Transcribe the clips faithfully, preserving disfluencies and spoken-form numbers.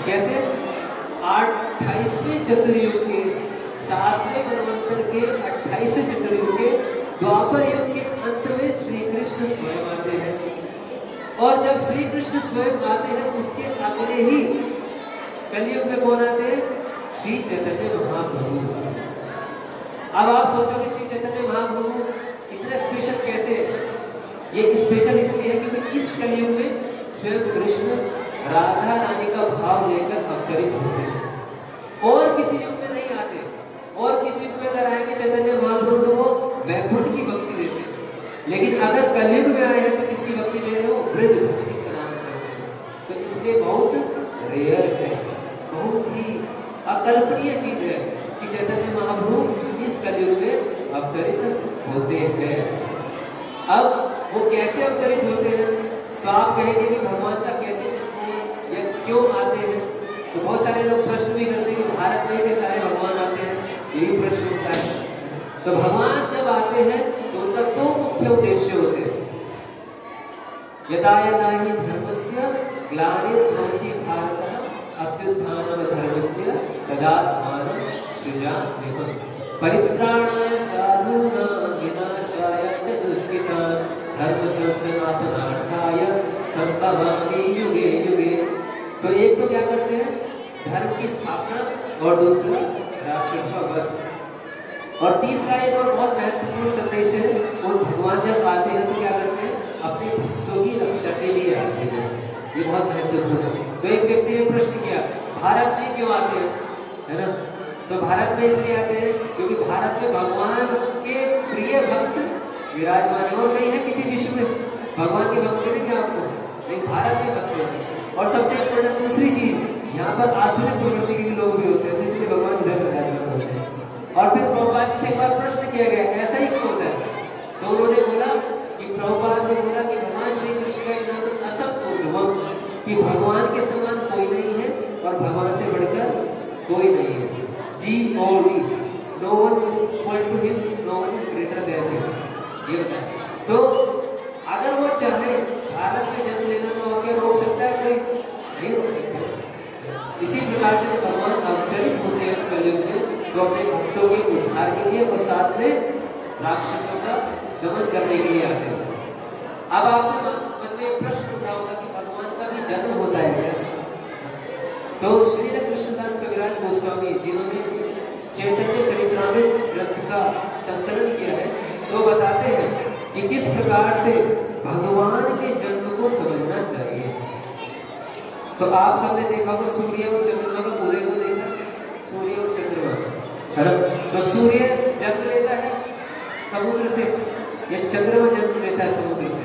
कैसे? अट्ठाईसवें चतुर्युग के, सातवें मनवंतर के, अट्ठाईसवें चतुर्युग के, द्वापर युग के अंत में श्री कृष्ण स्वयं आते हैं। और जब श्री कृष्ण स्वयं आते हैं उसके अगले ही कलयुग में कौन आते हैं? श्री चैतन्य महाप्रभु। अब आप सोचोगे श्री चैतन्य महाप्रभु इतने स्पेशल कैसे? ये स्पेशल इसलिए है क्योंकि इस कलयुग में स्वयं कृष्ण राधा रानी का भाव लेकर अवतरित होते हैं और किसी युग में नहीं आते। और किसी युग में अगर आएंगे चैतन्य महाप्रभु तो वो वैकुंठ की भक्ति देते हैं, लेकिन अगर कलयुग में आए हैं तो किसकी भक्ति दे रहे हो? ब्रज भक्ति का नाम करते हैं। तो इसलिए बहुत रेयर है, बहुत ही अकल्पनीय चीज है कि चैतन्य महाप्रभु इस कलयुग में अवतरित होते हैं। अब वो कैसे अवतरित होते हैं? तो आप कहेंगे कि भगवान का कैसे जन्म हुआ या क्यों आते हैं? तो बहुत सारे लोग प्रश्न भी करते हैं कि भारत में के सारे भगवान आते हैं, ये भी प्रश्न उठता है। तो भगवान जब आते हैं तो उनका दो मुख्य उद्देश्य होते हैं। यदा यदा हि धर्मस्य ग्लानिर्भवति भारतः अभ्युत्थानं धर्मस्य तदात्मानं सृजाम्यहम् परित्राणाय साधूनां विनाशाय च दुष्कृतां धर्म संस्थापनार्थाय संभवामि युगे युगे। तो एक तो क्या करते हैं? धर्म की स्थापना, और दूसरा राक्षस का वध। और तीसरा एक और बहुत महत्वपूर्ण संदेश है, और भगवान जब आते हैं तो क्या करते हैं? अपने भक्तों की रक्षा के लिए आते हैं। ये बहुत महत्वपूर्ण है। तो एक व्यक्ति ने प्रश्न किया, भारत में क्यों आते हैं, है ना? तो भारत में इसलिए आते हैं क्योंकि भारत में भगवान के प्रिय भक्त विराजमान है। और नहीं है किसी विश्व में भगवान के भक्त मिलेंगे आपको, नहीं, भारत में भक्त है। और सबसे इम्पोर्टेंट दूसरी चीज, यहाँ पर आसुरिक प्रवृत्ति के लोग भी होते हैं, तो इसलिए भगवान इधर विराजमान होते हैं। और फिर प्रभुपाद जी से एक बार प्रश्न किया गया, ऐसा ही क्यों होता है? तो उन्होंने बोला कि प्रभुपाद ने बोला कि भगवान श्री कृष्ण का एक नाम असत ऊर्ध्वम, कि भगवान के समान कोई नहीं है और भगवान से बढ़कर कोई नहीं है। G O D, no one is equal to him, no one is greater than him, ये बताया। तो अगर वो चाहे भारत में जन्म लेना तो आगे रोक सकता है कोई? नहीं रोक सकता। इसी प्रकार से भगवान अवतरित होते हैं इस कलयुग में तो अपने भक्तों के उद्धार के लिए और साथ में राक्षसों का दमन करने के लिए आते हैं। अब आपके मन में प्रश्न उठा होगा कि भगवान का भी जन्म होता है क्या? तो श्री कृष्णदास कविराज गोस्वामी जिन्होंने चैतन्य चरित्रामृत ग्रंथ का संकलन किया है, तो बताते हैं कि किस प्रकार से भगवान के जन्म को समझना चाहिए। तो आप सबने देखा होगा सूर्य और चंद्रमा का उदय को देखा, सूर्य और चंद्रमा, है ना? तो सूर्य जन्म लेता है समुद्र से, या चंद्रमा जन्म लेता है समुद्र से।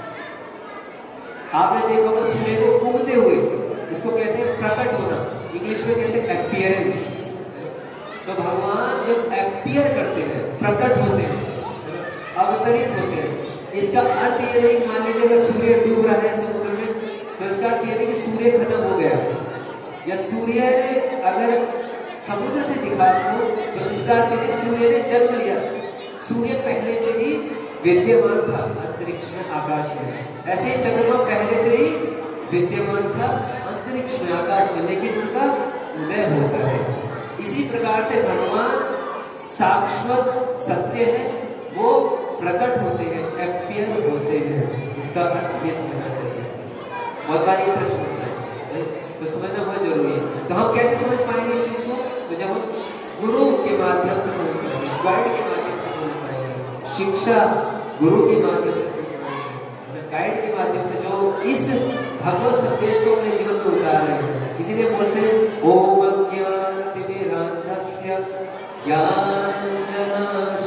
आपने देखा होगा सूर्य को उगते हुए, इसको कहते हैं प्रकट होना, इंग्लिश में कहते हैं अपीयरेंस। तो भगवान जब अपीयर करते हैं, प्रकट होते हैं, अवतरित होते हैं, इसका अर्थ ये नहीं मान लीजिए अगर सूर्य डूब रहा है समुद्र में तो इसका अर्थ ये नहीं कि सूर्य खत्म हो गया, या सूर्य ने अगर समुद्र से दिखा हो तो इसका अर्थ ये सूर्य ने जन्म लिया। सूर्य पहले से ही विद्यमान था अंतरिक्ष में, आकाश में। ऐसे ही चंद्रमा पहले से ही विद्यमान था अंतरिक्ष में, आकाश में, लेकिन उनका उदय होता है। इसी प्रकार से भगवान शाश्वत सत्य है, वो प्रकट होते हैं, अपीयर होते हैं। इसका अर्थ ये समझना चाहिए। बहुत बार ये प्रश्न होता है तो समझना बहुत जरूरी है। तो हम कैसे समझ पाएंगे इस चीज को? तो जब हम गुरु के माध्यम से समझ पाएंगे, गाइड के माध्यम से समझ पाएंगे, शिक्षा गुरु के माध्यम से समझ पाएंगे, गाइड के माध्यम से जो इस भगवत संदेश को अपने जीवन में उतार रहे हैं। इसीलिए बोलते हैं ओम अज्ञानतिमिरान्धस्य ज्ञानाञ्जनशलाकया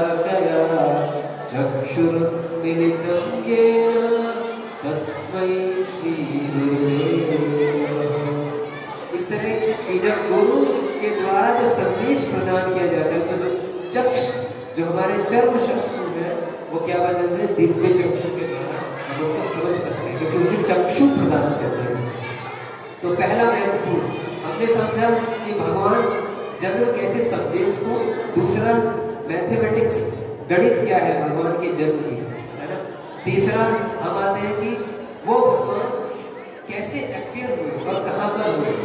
चक्षुरुन्मिलितं येन तस्मै श्री गुरुवे नमः। इस तरह कि जब गुरु के द्वारा जब संदेश प्रदान किया जाता है तो जो चक्ष, जो हमारे चर्म चक्षु है, वो क्या बन जाते हैं? दिव्य चक्षु के द्वारा हम उनको समझ सकते हैं, क्योंकि उनकी चक्षु प्रदान करते हैं। तो पहला महत्वपूर्ण हमने समझा कि भगवान जन्म कैसे समझे उसको। दूसरा मैथमेटिक्स, गणित क्या है भगवान के जन्म की, है ना? तीसरा हम आते हैं कि वो भगवान कैसे अपीयर हुए और कहाँ पर हुए।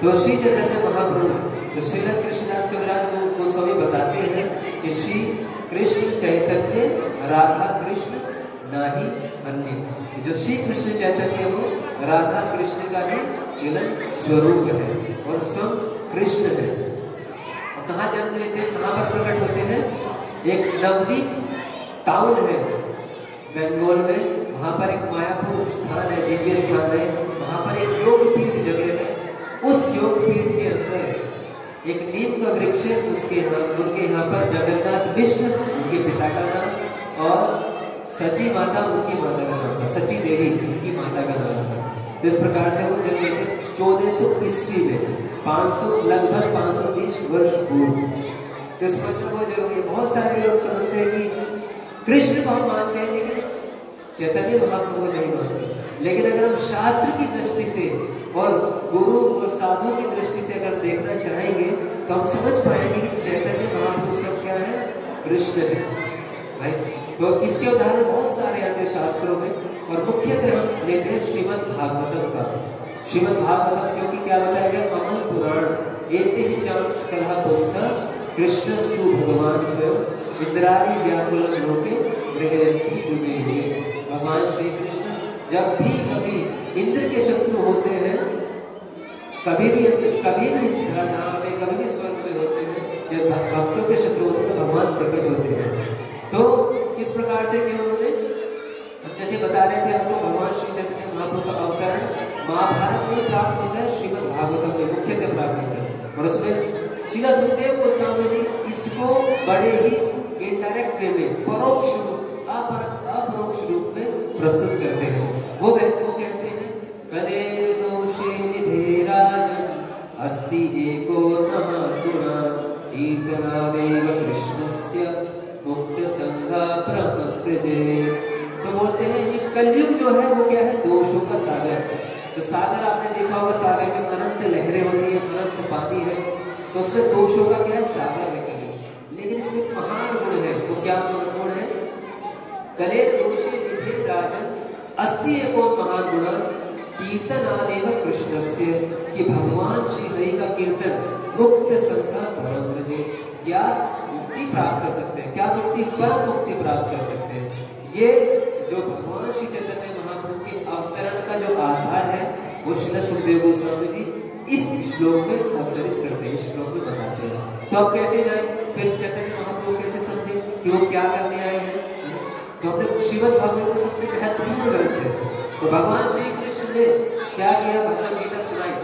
तो श्री चैतन्य महाप्रभु तो श्री कृष्णदास कविराज गोस्वामी बताते हैं कि श्री कृष्ण चैतन्य राधा कृष्ण नाही अन्य। जो श्री कृष्ण चैतन्य हो राधा कृष्ण का ही मिलन स्वरूप है और स्वयं कृष्ण है। और कहाँ जन्म लेते हैं, कहाँ पर प्रकट होते हैं? एक नवदीप टाउन है बेंगलोर में, वहां पर एक मायापुर स्थान है, दिव्य स्थान है, वहां पर एक योग पीठ जगह है। उस योग पीठ के अंदर एक नीम का वृक्ष है, उसके यहाँ उनके यहाँ पर जगन्नाथ मिश्र उनके पिता का नाम और सची माता उनकी माता का नाम था, सची देवी उनकी माता का नाम था। तो इस प्रकार से वो जन्मे थे चौदह सौ ईस्वी में, पाँच सौ लगभग पाँच सौ तीस वर्ष पूर्व। तो समझना बहुत जरूरी है। बहुत सारे लोग समझते हैं कि कृष्ण को हम मानते हैं लेकिन चैतन्य महाप्रभु को नहीं मानते। लेकिन अगर हम शास्त्र की दृष्टि से और गुरु और साधु की दृष्टि से अगर देखना चाहेंगे तो हम समझ पाएंगे कि चैतन्य महाप्रभु सब क्या है? कृष्ण है भाई। तो इसके उदाहरण बहुत सारे आते हैं शास्त्रों में और मुख्यतः हम लेते हैं श्रीमद् भागवतम का। श्रीमद् भागवतम क्योंकि क्या बताया गया? अमन पुराण एते ही चांस कलह पुंसा कृष्णस्तु भगवान स्वयं इंद्रारी व्याकुल लोके मृगयंती दुर्गे। भगवान श्री कृष्ण जब भी कभी इंद्र के शत्रु होते हैं, कभी भी कभी भी इस धरा में कभी भी स्वर्ग में होते हैं, या भक्तों के शत्रु होते हैं तो भगवान प्रकट होते हैं। तो किस प्रकार से कि उन्होंने जैसे बता रहे थे आपको, भगवान श्री चैतन्य महाप्रभु का अवतरण महाभारत में प्राप्त होता है, श्रीमद् भागवतम में मुख्यतः प्राप्त होता है। और उसमें श्रील सुखदेव गोस्वामी जी इसको बड़े ही इनडायरेक्ट वे में, परोक्ष रूप अपरोक्ष रूप में प्रस्तुत करते हैं। वो वो कहते हैं कलेर दोषे निधे राजन अस्ति एको महागुणा कीर्तनादेव कृष्णस्य मुक्त संघा प्रमप्रजे। तो बोलते हैं ये कलयुग जो है वो क्या है? दोषों का सागर। तो सागर आपने देखा होगा, सागर में अनंत लहरें होती है, अनंत पानी है, तो उसमें दोषों का क्या है? सागर है कलयुग। लेकिन इसमें महान गुण है। तो क्या गुण है? कलेर दोषे निधे राजन अस्ति एको महान गुण कीर्तन आदेव कृष्णस्य, कि भगवान श्री हरि का कीर्तन मुक्त संघा परमप्रजे, या मुक्ति प्राप्त कर सकते हैं। क्या मुक्ति? परम मुक्ति प्राप्त कर सकते हैं। ये जो भगवान श्री चैतन्य महाप्रभु के अवतरण का जो आधार है वो श्रील सुखदेव गोस्वामी जी इस श्लोक में अवतरित करते हैं, इस श्लोक में बताते हैं। तो अब कैसे जाए फिर चैतन्य महाप्रभु कैसे समझे कि वो क्या करने आए हैं? तो हमने श्रीमद् भागवत में सबसे महत्वपूर्ण ग्रंथ है। तो भगवान श्री कृष्ण ने क्या किया? भगवद गीता सुनाई,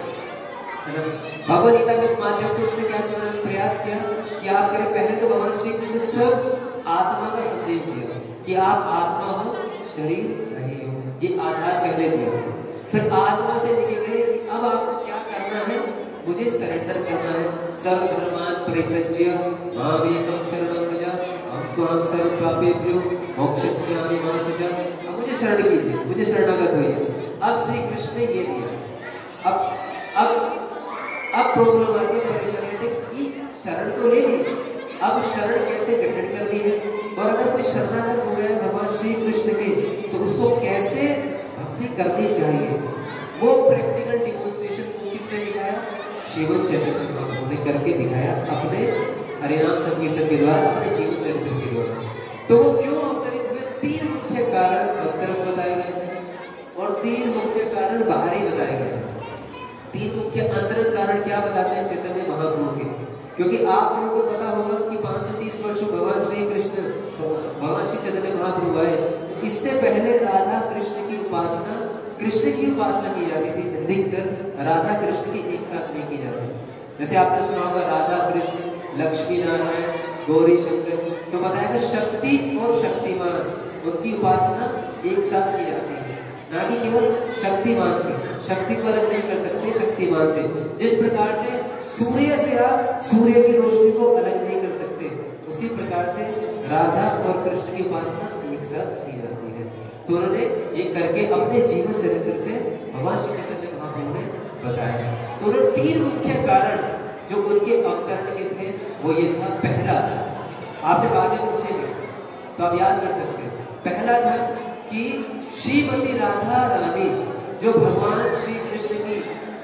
भगवद गीता के माध्यम से उन्होंने क्या सुनाने का प्रयास किया कि आप करें। पहले तो भगवान श्री कृष्ण ने स्वयं आत्मा का संदेश दिया कि आप आत्मा हो, शरीर नहीं हो, ये आधार पहले दिया। फिर आत्मा से लेके गए कि अब आपको क्या करना है? मुझे सरेंडर करना है। सर्वधर्मान परित्यज्य मामेकं शरणं व्रज अहं त्वां सर्वपापेभ्यो मोक्षयिष्यामि मा शुचः। अब मुझे शरण कीजिए, मुझे शरणागत होइए। अब श्री कृष्ण ने ये दिया। अब अब अब प्रॉब्लम आती है, परेशानी आती है कि शरण तो ले ली, अब शरण कैसे ग्रहण करनी है? और अगर कोई शरणागत हो गया है भगवान श्री कृष्ण के तो उसको कैसे भक्ति करनी चाहिए? वो प्रैक्टिकल डिमोन्स्ट्रेशन किसने दिखाया? श्रीमद् चैतन्य महाप्रभु ने करके दिखाया अपने हरिनाम संकीर्तन के द्वारा, अपने जीवन चरित्र के द्वारा। तो वो क्यों अवतरित हुए? तीन मुख्य कारण अंतरंग बताए गए थे और तीन मुख्य कारण बाहरी बताए गए थे। तीन मुख्य अंतरंग कारण क्या बताते हैं चैतन्य महाप्रभु के? क्योंकि आप लोगों को पता होगा कि पाँच सौ तीस वर्षों भगवान श्री कृष्ण भगवान श्री चैतन्य महाप्रभु आए, तो इससे पहले राधा कृष्ण की उपासना, कृष्ण की उपासना की जाती थी। अधिकतर राधा कृष्ण की एक साथ नहीं की जाती। जैसे आपने सुना होगा राधा कृष्ण, लक्ष्मी नारायण, गौरी शंकर। तो बताया शक्ति और शक्तिमान उनकी उपासना एक साथ की जाती है, ना कि केवल शक्तिमान की। शक्ति को अलग नहीं कर सकते शक्तिमान से। जिस प्रकार से सूर्य से आप सूर्य की रोशनी को अलग नहीं कर सकते, उसी प्रकार से राधा और कृष्ण की उपासना एक साथ की जाती है। तो उन्होंने ये करके अपने जीवन चरित्र से भगवान श्री चैतन्य महाप्रभु ने बताया। तो उन्होंने तीन मुख्य कारण जो उनके अवतरण के थे वो ये था। पहला, आपसे बाद में पूछेंगे तो आप याद कर सकते हैं। पहला था कि श्रीमती राधा रानी जो भगवान श्री कृष्ण की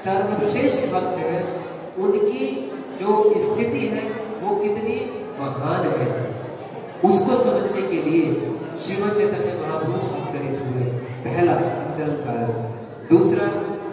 सर्वश्रेष्ठ भक्त हैं, उनकी जो स्थिति है वो कितनी महान है, उसको समझने के लिए श्रीमद् चैतन्य महाप्रभु अवतरित हुए। पहला अंतरंग कारण। दूसरा,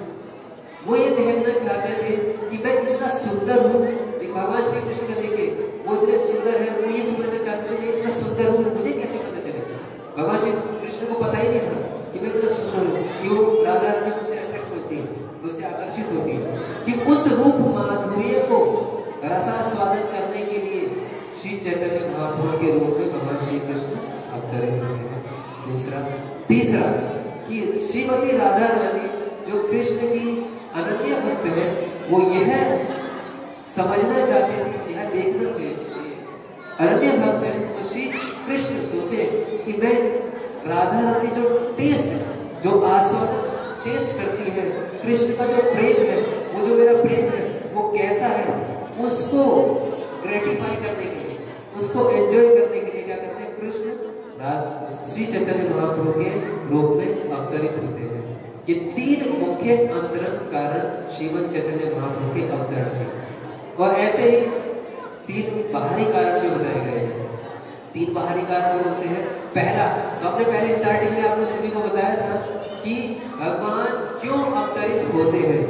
वो ये देखना चाहते थे कि मैं इतना सुंदर हूँ। भगवान श्री कृष्ण का देखिए, वो इतने सुंदर है, वो ये समझना चाहते थे मैं इतना सुंदर हूँ, मुझे कैसे पता चलेगा। भगवान श्री कृष्ण को पता ही नहीं था कि मैं इतना सुंदर हूँ। क्यों? राधा रानी मुझसे अट्रैक्ट होती है, मुझसे आकर्षित होती है कि उस रूप माधुर्य को रसास्वादन करने के लिए श्री चैतन्य महाप्रभु के रूप में भगवान श्री कृष्ण अवतरित होते हैं। दूसरा, तीसरा कि श्रीमती राधा रानी जो कृष्ण की अनन्य भक्त है, वो यह समझना चाहती थी, यह देखना चाहती अनन्य भक्त है, तो श्री कृष्ण सोचे कि मैं राधा रानी जो टेस्ट, जो आस्वादन टेस्ट करती है, कृष्ण का जो प्रेम है, वो जो मेरा प्रेम है वो कैसा है, उसको ग्रेटिफाई करने के लिए, उसको एंजॉय करने के लिए क्या करते हैं, कृष्ण श्री चैतन्य महाप्रभु के रूप में अवतरित होते हैं। ये तीन मुख्य अंतरंग कारण श्रीमद् चैतन्य महाप्रभु के अवतरण है। और ऐसे ही तीन बाहरी कारण भी बताए गए हैं। तीन बाहरी कारण कौन से हैं? पहला, तो हमने पहले स्टार्टिंग में आपको सभी को बताया था कि भगवान क्यों अवतरित होते हैं।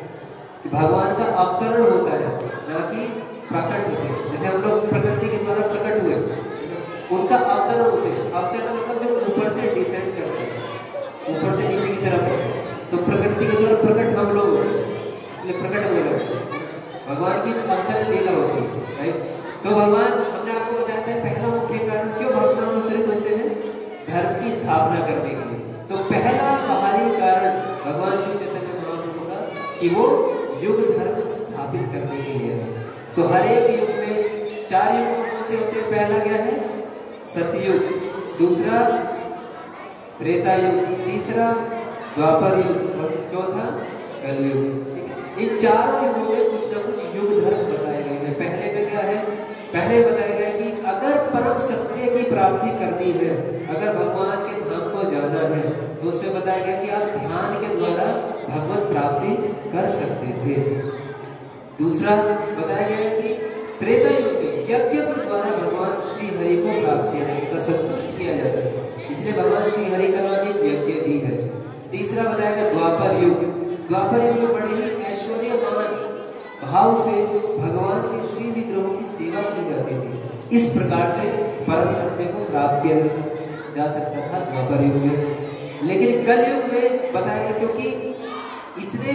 कि भगवान का अवतरण होता है, ना कि प्रकट होते हैं। जैसे हम लोग प्रकृति के द्वारा प्रकट हुए, उनका अवतरण होते हैं। अवतरण मतलब जो ऊपर से डिसेंड करते हैं, ऊपर से नीचे की तरफ। तो प्रकृति के द्वारा प्रकट हम लोग होते हैं, इसलिए प्रकट हुए लोग। भगवान की अवतरण लीला होती है, राइट। तो भगवान, हमने आपको बताया था पहला मुख्य कारण क्यों भगवान अवतरित होते हैं, धर्म की स्थापना करने के लिए। तो पहला बाहरी कारण भगवान श्री चैतन्य महाप्रभु का कि वो युग धर्म स्थापित करने के लिए है। तो हर एक युग में चार युग से होते हैं। पहला क्या है? सतयुग, दूसरा त्रेता युग, तीसरा द्वापर युग और चौथा कलयुग। इन चारों युगों में कुछ ना कुछ युग धर्म बताए गए हैं। पहले में क्या है? पहले बताया गया कि अगर परम सत्य की प्राप्ति करनी है, अगर भगवान के धाम को जाना है, तो उसमें बताया गया कि आप ध्यान के द्वारा भगवत प्राप्ति कर सकते थे। दूसरा बताया गया कि त्रेता युग में यज्ञ के द्वारा भगवान श्री हरि को प्राप्त किया जाएगा, संतुष्ट किया जाता है, इसलिए भगवान श्री हरि का नाम एक यज्ञ भी है। तीसरा बताया गया द्वापर युग। द्वापर युग में बड़े ही ऐश्वर्यमान भाव से भगवान के श्री विग्रहों की सेवा की जाती थी। इस प्रकार से परम सत्य को प्राप्त किया जा सकता था द्वापर युग में। लेकिन कलयुग में बताया गया क्योंकि इतने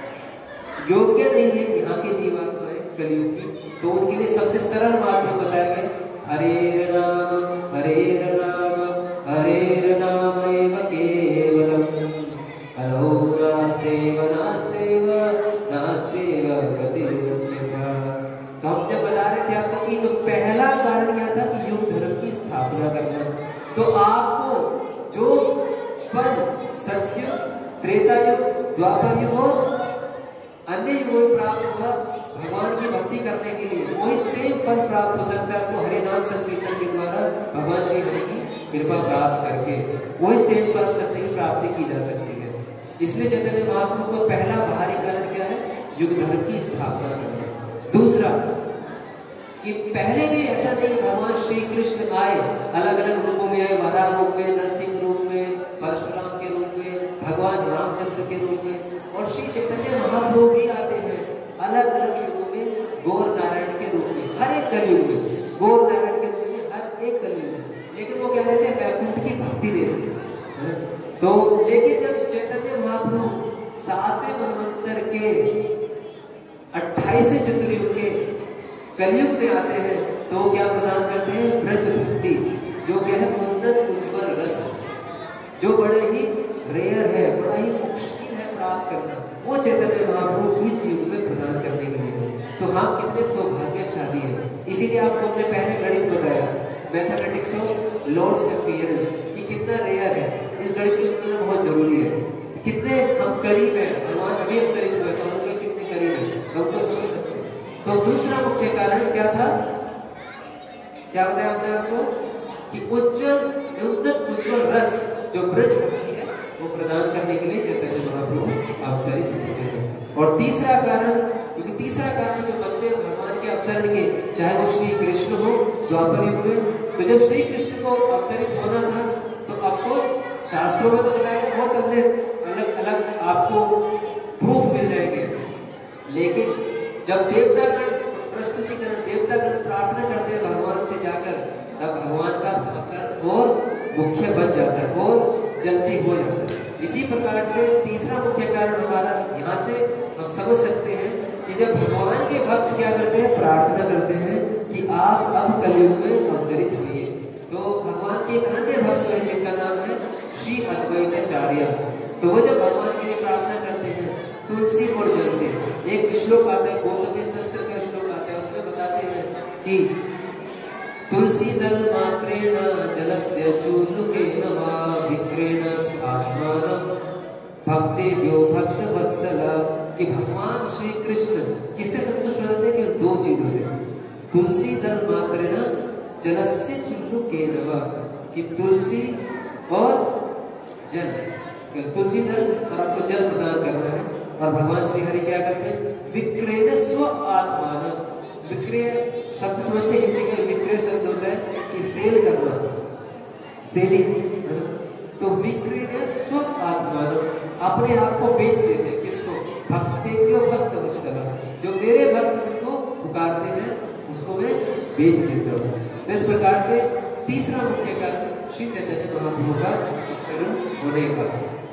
योग्य नहीं है यहाँ के जीवात्माएं कलयुग की, तो उनके लिए सबसे सरल माध्यम बताया गया हरे राम हरे राम हरे राम एव केवलम हरो नास्तेव नास्तेव नास्तेव गतिरन्यथा। तो हम जब बता रहे थे आपको कि जो पहला कारण क्या था कि युग धर्म की स्थापना करना, तो आपको जो फल सतयुग, त्रेता युग, द्वापर युग और अन्य युगों में प्राप्त हुआ भगवान की भक्ति करने के लिए, वही सेम फल प्राप्त हो सकता है आपको हरे नाम संकीर्तन के द्वारा भगवान श्री हरि की कृपा प्राप्त करके, वही सेम परम सत्य की प्राप्ति की जा सकती है। इसलिए चैतन्य महाप्रभु का पहला बाहरी कारण क्या है? युग धर्म की स्थापना करना। दूसरा कि पहले भी ऐसा नहीं, भगवान श्री कृष्ण आए अलग अलग रूपों में आए, वराह रूप में, नरसिंह रूप में, परशुराम के रूप में, भगवान रामचंद्र के रूप में, और श्री चैतन्य महाप्रभु भी आते हैं अलग अलग युगों में गौर नारायण के रूप में, हर एक कलयुग में गौर नारायण के रूप में, हर एक कलयुग में। लेकिन वो क्या कहते हैं? वैकुंठ की भक्ति देते हैं। तो लेकिन जब चैतन्य महाप्रभु सातवें मनवंतर के अट्ठाईसवें चतुर्युग के कलयुग में आते हैं, तो क्या प्रदान करते हैं? ब्रज भक्ति, जो क्या है? उन्नत उज्ज्वल रस, जो बड़े ही रेयर है, बड़ा ही मुश्किल है प्राप्त करना, वो चैतन्य महाप्रभु इस युग में प्रदान करने के लिए। तो हम कितने सौभाग्यशाली हैं। इसीलिए आपको हमने पहले गणित बताया, मैथमेटिक्स ऑफ लॉर्ड्स अफेयर्स, कि कितना रेयर है। इस गणित को समझना बहुत जरूरी है। कितने हम करीब हैं, भगवान अभी अवतरित हुए, हम उनके कितने करीब हैं, हम तो समझ सकते हैं। तो दूसरा मुख्य कारण क्या था? क्या बताया आपने आपको? कि उज्जवल उन्नत उज्जवल रस, जो ब्रज भक्ति है, वो प्रदान करने के लिए चैतन्य महाप्रभु अवतरित होते हैं। और तीसरा कारण, क्योंकि तीसरा कारण जो बनते हैं भगवान के अवतरण के, चाहे वो श्री कृष्ण हो द्वापर युग में, तो जब श्री कृष्ण को अवतरित होना था तो ऑफकोर्स शास्त्रों में तो बताया बहुत अपने अलग अलग आपको प्रूफ मिल जाएंगे, लेकिन जब देवतागण प्रस्तुतिकरण, देवतागण प्रार्थना करते हैं भगवान से जाकर, तब भगवान का अवतरण और मुख्य बन जाता है और जल्दी हो जाता है। इसी प्रकार से तीसरा मुख्य कारण हमारा यहाँ से हम समझ सकते हैं कि जब भगवान के भक्त क्या करते हैं, प्रार्थना करते हैं कि आप अब कलयुग में अवतरित हुए, तो भगवान के एक अन्य भक्त है जिनका नाम है श्री अद्वैताचार्य, तो वो जब भगवान के लिए प्रार्थना करते हैं तुलसी और जल से, एक श्लोक आता है गौतमी तंत्र का श्लोक आता है, उसमें बताते हैं कि तुलसी दल मात्रेण जलस्य चूर्णुकेन वा विक्रेण स्वात्मानं भक्तेभ्यो भक्त वत्सला, कि भगवान श्री कृष्ण किससे संतुष्ट रहते हैं? कि दो चीजों से, तुलसी दल मात्रेण जलस्य चूर्णुकेन वा, कि तुलसी और जल, तुलसी दल और आपको जल प्रदान करना है, और भगवान श्री हरि क्या करते हैं? विक्रेण स्व आत्मान, विक्रय शब्द समझते हैं हिंदी में, विक्रय शब्द होता है कि सेल करना, सेलिंग, तो विक्रय स्व आत्मान, अपने आप को बेच देते हैं, किसको? भक्तेभ्यो भक्त वत्सला, जो मेरे भक्त मुझको पुकारते हैं उसको मैं बेच देता हूँ। तो इस प्रकार से तीसरा मुख्य कारण श्री चैतन्य महाप्रभु का अवतरण होने का।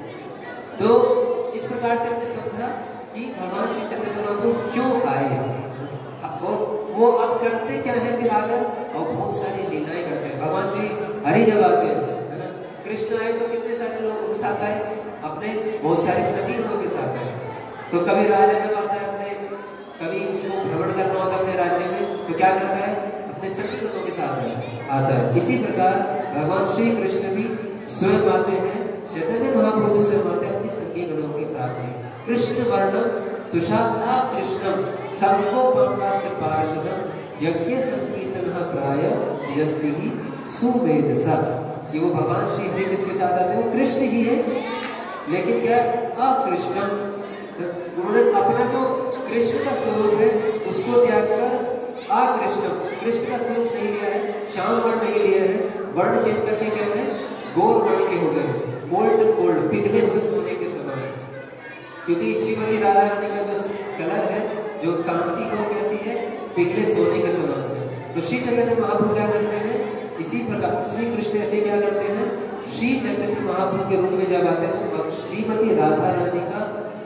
तो इस प्रकार से हमने समझा कि भगवान श्री चैतन्य महाप्रभु क्यों आए, और वो अब करते क्या है फिर आकर, और बहुत सारी लीलाएं करते हैं। भगवान श्री हरि जब आते हैं, है ना, कृष्ण आए तो कितने सारे लोगों के साथ आए, अपने बहुत सारे सखी लोगों के साथ आए। तो कभी राजा जब आता है अपने, कभी उसको भ्रमण करना होता है अपने राज्य में, तो क्या करता है? अपने सखी लोगों के साथ आता है। इसी प्रकार भगवान श्री कृष्ण भी स्वयं आते हैं, चैतन्य महाप्रभु स्वयं आते हैं अपनी सखी गणों के साथ में। कृष्ण वर्ण तुषारा कृष्णम सबको पापास्त्र पार्षदम यज्ञ संकीर्तन प्राय यति ही सुवेदसा, कि वो भगवान श्री हरि किसके साथ आते हैं? कृष्ण ही है, लेकिन क्या अकृष्ण, उन्होंने अपना जो कृष्ण का स्वरूप है उसको त्याग कर अकृष्ण, कृष्ण का स्वरूप नहीं लिया है, श्याम वर्ण नहीं लिया है, वर्ण चेंज करके क्या है? गोर वर्ण के हो गए, गोल्ड गोल्ड पिघले हुए सोने के समान, क्योंकि श्रीमती राधा रानी का जो कलर है, जो कांति है, वो कैसी है? पिघले सोने के समान है। तो श्री चैतन्य महाप्रभु क्या करते हैं? इसी प्रकार श्री कृष्ण ऐसे क्या करते हैं? श्री चैतन्य महाप्रभु के रूप में जब आते हैं तो श्रीमती राधा रानी का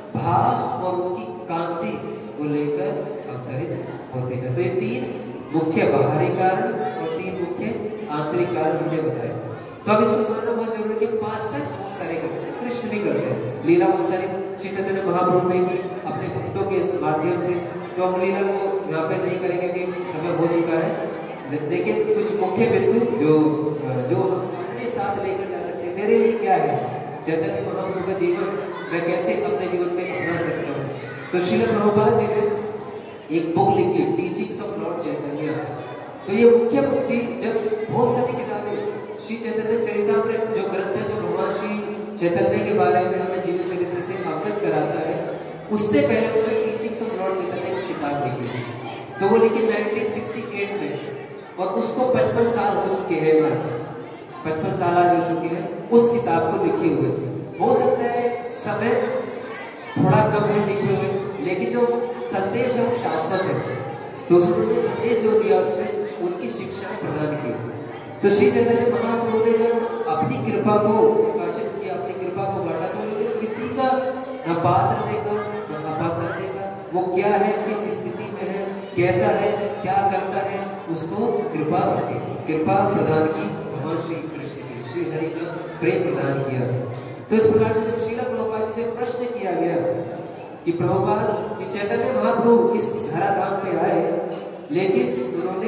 भाव और उनकी कांति को लेकर अवतरित होते हैं। तो ये तीन मुख्य बाहरी कारण और तीन मुख्य आंतरिक कारण हमने बताए। तो अब इसको समझना बहुत जरूरी है कि पास्टर्स बहुत सारे करते हैं, कृष्ण भी करते हैं, लीला बहुत सारी श्री चैतन्य महाप्रभु ने की अपने भक्तों के माध्यम से। तो हम लीला को यहाँ पे नहीं करेंगे क्योंकि समय हो चुका है, लेकिन कुछ मुख्य बिंदु जो जो अपने साथ लेकर जा सकते हैं। मेरे लिए क्या है चैतन्य महाप्रभु का जीवन, मैं कैसे अपने जीवन में अपना सकता हूँ? तो श्रील प्रभुपाद जी ने एक बुक लिखी, टीचिंग्स ऑफ लॉर्ड चैतन्य। तो ये मुख्य बुक थी। जब बहुत सारी किताबें श्री चैतन्य चरितामृत जो ग्रंथ है, जो भगवान श्री चैतन्य के बारे में हमें जीवन चरित्र से अवगत कराता है, उससे पहले उन्होंने टीचिंग्स ऑफ लॉर्ड चैतन्य की किताब लिखी। तो वो लिखी नाइनटीन सिक्सटी एट में, और उसको पचपन साल हो चुके हैं, आज पचपन साल आज हो चुके हैं उस किताब को लिखे हुए। हो सकता है समय थोड़ा कम है लिखे हुए, लेकिन जो संदेश है वो शाश्वत है। तो उन्होंने संदेश जो दिया उसमें उनकी शिक्षा प्रदान की। तो श्री चैतन्य महाप्रभु ने जब अपनी कृपा को प्रकाशित किया, अपनी कृपा को बांटा, तो किसी का न पात्र देगा न अपात्र देगा, वो क्या है, किस स्थिति में है, कैसा है, क्या करता है, उसको कृपा कृपा प्रदान की भगवान श्री कृष्ण की, श्री हरि का प्रेम प्रदान किया। तो इस प्रकार से जब श्रील प्रभुपाद जी से प्रश्न किया गया कि प्रभुपाद कि चैतन्य महाप्रभु इस धराधाम पे आए, लेकिन उन्होंने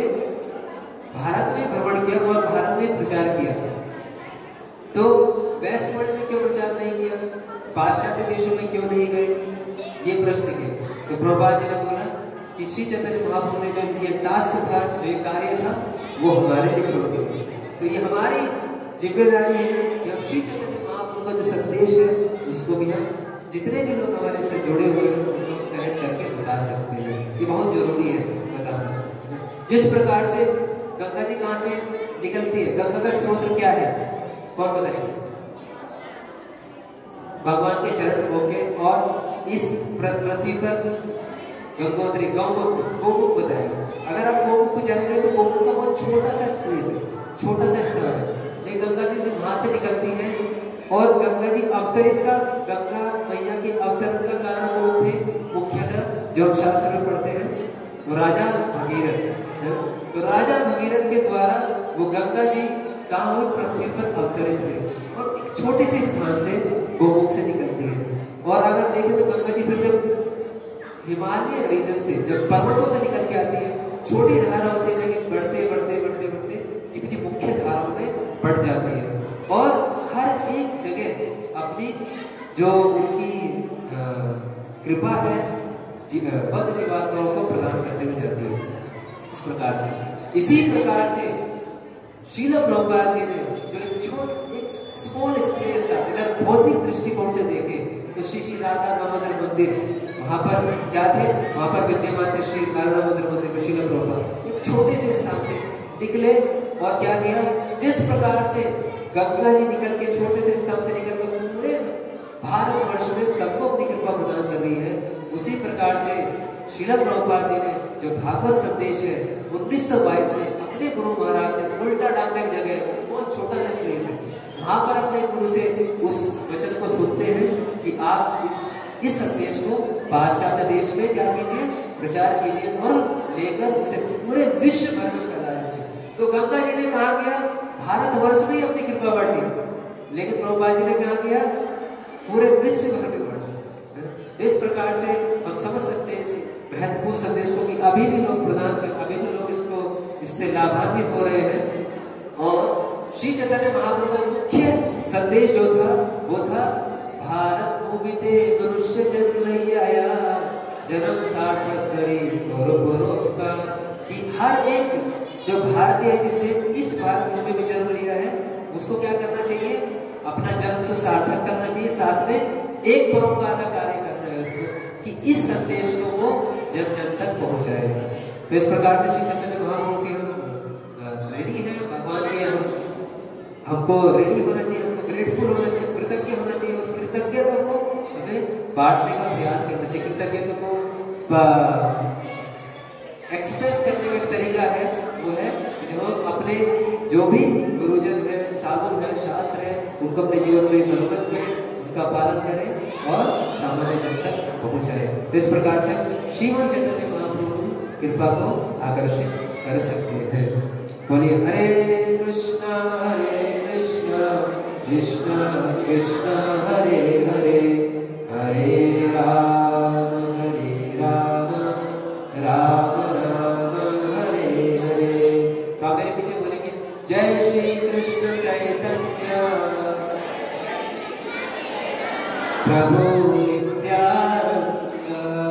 भारत में भ्रमण किया और भारत में प्रचार किया, तो वेस्ट वर्ल्ड में क्यों प्रचार नहीं किया, पाश्चात्य देशों में क्यों नहीं गए, ये प्रश्न किया। तो प्रभुपाद जी ने बोला कि श्री चैतन्य महाप्रभु ने जो ये टास्क था, जो ये कार्य था, वो हमारे लिए छोड़ दिया। तो ये हमारी जिम्मेदारी है कि हम श्री चैतन्य महाप्रभु का जो संदेश है उसको भी हम, जितने भी लोग हमारे से जुड़े हुए हैं, नहा सकते हैं। ये बहुत जरूरी है बताना। जिस प्रकार से गंगा जी कहाँ से निकलती है, गंगा का स्रोत क्या है, कौन बताएंगे? भगवान के चरण होके और इस पृथ्वी पर गंगोत्री गौमुख गौमुख बताएगा। अगर आप गौमुख को जाएंगे तो गौमुख का बहुत छोटा सा प्लेस है, छोटा सा स्थान है, लेकिन गंगा जी से वहां से निकलती है। और गंगा जी अवतरित का, गंगा मैया के अवतरण का कारण कौन थे? मुख्यतः जो हम शास्त्र में पढ़ते हैं वो राजा भगीरथ। तो राजा भगीरथ के द्वारा वो गंगा जी कहाँ हुई? पृथ्वी पर अवतरित हुई और एक छोटे से स्थान से गौमुख से निकलती है। और अगर देखें तो गंगा जी फिर जब हिमालय रीजन से, जब पर्वतों से निकल के आती है, छोटी धारा होती है लेकिन बढ़ते बढ़ते बढ़ते बढ़ते कितनी मुख्य धाराओं में बढ़ जाती है। और हर एक जगह अपनी जो उनकी कृपा है बद्ध जीवात्माओं को प्रदान करते हुए जाती है। इस प्रकार से, इसी प्रकार से श्रील प्रभुपाद जी ने जो एक छोट एक स्मॉल स्पेस था, अगर भौतिक दृष्टिकोण से देखें तो श्री श्री राधा दामोदर मंदिर, वहां पर क्या थे? वहां पर विद्यमान थे श्री राधा दामोदर मंदिर में श्रील प्रभुपाद एक छोटे से स्थान से निकले और क्या किया? जिस प्रकार से गंगा जी निकल के छोटे से स्थान से निकल कर पूरे भारतवर्ष में सबको अपनी कृपा प्रदान कर रही है, उसी प्रकार से श्रील प्रभुपाद जी ने जो भागवत संदेश है उन्नीस सौ बाईस में अपने गुरु महाराज से उल्टा डांग एक जगह बहुत छोटा सा प्लेस है, वहां पर अपने गुरु से उस वचन को सुनते हैं कि आप इस इस संदेश को पाश्चात्य देश में क्या कीजिए? प्रचार कीजिए और लेकर उसे पूरे विश्व भर में फैला दीजिए। तो गंगा जी ने कहा गया भारतवर्ष में ही अपनी कृपा बांटी, लेकिन प्रभुपाद जी ने कहा किया पूरे विश्व भर में बांटी। इस प्रकार से हम समझ सकते हैं इस महत्वपूर्ण संदेश को कि अभी भी लोग प्रदान कर, अभी भी लोग इसको इससे लाभान्वित हो रहे हैं। और श्री चैतन्य महाप्रभु का मुख्य संदेश जो था वो था भारत भूमि ते मनुष्य जन्म नहीं आया, जन्म सार्थक करी परोपकार। कि हर एक जो भारतीय है जिसने इस भारत भूमि में जन्म लिया है उसको क्या करना चाहिए? अपना जन्म तो सार्थक करना चाहिए, साथ में एक परोपकार का कार्य करना है उसको कि इस संदेश को वो जन जन तक पहुंचाए। तो इस प्रकार से श्री चैतन्य महाप्रभु के हम रेडी हैं, भगवान के हम हमको रेडी होना चाहिए, हमको ग्रेटफुल होना चाहिए, कृतज्ञ होना चाहिए। उस कृतज्ञता को हमें बांटने का प्रयास करना चाहिए। कृतज्ञता को एक्सप्रेस करने का एक तरीका है वो है कि जब हम अपने जो भी गुरुजन है, साधु है, शास्त्र है, उनको अपने जीवन में अनुगत करें, उनका पालन करें और सामान्य जन तक पहुंचाए। तो इस प्रकार से श्रीमद् चैतन्य महाप्रभु की कृपा को आकर्षित कर सकते हैं। बोलिए हरे कृष्णा हरे कृष्णा कृष्णा कृष्णा हरे हरे, हरे राम हरे राम राम राम हरे हरे। तो आप मेरे पीछे बोलेंगे जय श्री कृष्ण चैतन्य प्रभु नित्यानंद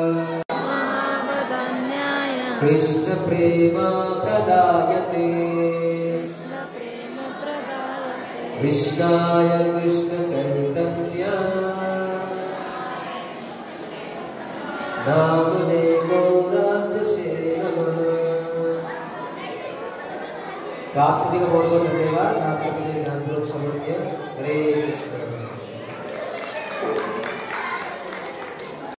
कृष्ण प्रेम प्रदायते कृष्णाय कृष्ण चैतन्य नामने गौरात्मसे नमः। तो आप सभी का बहुत बहुत धन्यवाद, आप सभी ने ध्यानपूर्वक समझ लिया। हरे कृष्ण।